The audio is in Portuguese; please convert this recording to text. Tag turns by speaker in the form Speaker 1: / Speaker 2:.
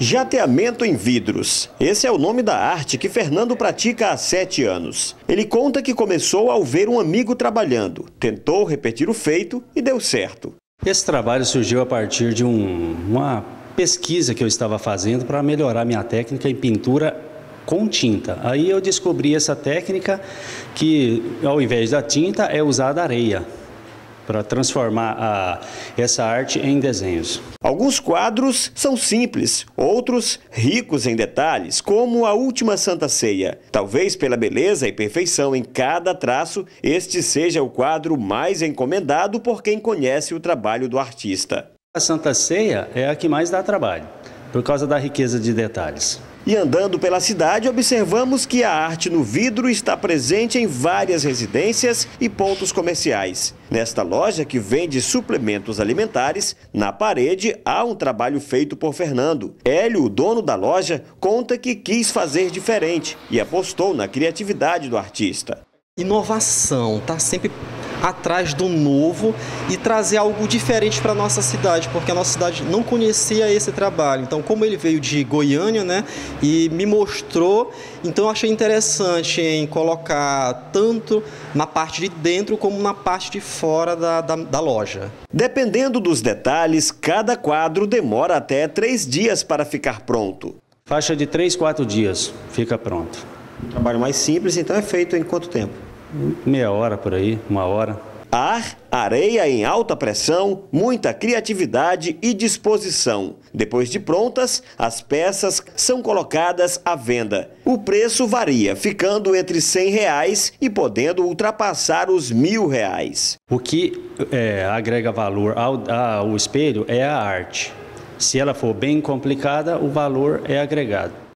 Speaker 1: Jateamento em vidros. Esse é o nome da arte que Fernando pratica há 7 anos. Ele conta que começou ao ver um amigo trabalhando, tentou repetir o feito e deu certo.
Speaker 2: Esse trabalho surgiu a partir de uma pesquisa que eu estava fazendo para melhorar minha técnica em pintura com tinta. Aí eu descobri essa técnica que, ao invés da tinta, é usada areia para transformar essa arte em desenhos.
Speaker 1: Alguns quadros são simples, outros ricos em detalhes, como a última Santa Ceia. Talvez pela beleza e perfeição em cada traço, este seja o quadro mais encomendado por quem conhece o trabalho do artista.
Speaker 2: A Santa Ceia é a que mais dá trabalho, por causa da riqueza de detalhes.
Speaker 1: E andando pela cidade, observamos que a arte no vidro está presente em várias residências e pontos comerciais. Nesta loja, que vende suplementos alimentares, na parede há um trabalho feito por Fernando. Hélio, o dono da loja, conta que quis fazer diferente e apostou na criatividade do artista.
Speaker 3: Inovação, tá sempre atrás do novo e trazer algo diferente para a nossa cidade, porque a nossa cidade não conhecia esse trabalho. Então, como ele veio de Goiânia, né, e me mostrou, então eu achei interessante em colocar tanto na parte de dentro como na parte de fora da loja.
Speaker 1: Dependendo dos detalhes, cada quadro demora até 3 dias para ficar pronto.
Speaker 2: Faixa de 3, 4 dias, fica pronto.
Speaker 1: O trabalho mais simples, então, é feito em quanto tempo?
Speaker 2: Meia hora por aí, 1 hora.
Speaker 1: Ar, areia em alta pressão, muita criatividade e disposição. Depois de prontas, as peças são colocadas à venda. O preço varia, ficando entre R$100 e podendo ultrapassar os R$1.000.
Speaker 2: O que agrega valor ao espelho é a arte. Se ela for bem complicada, o valor é agregado.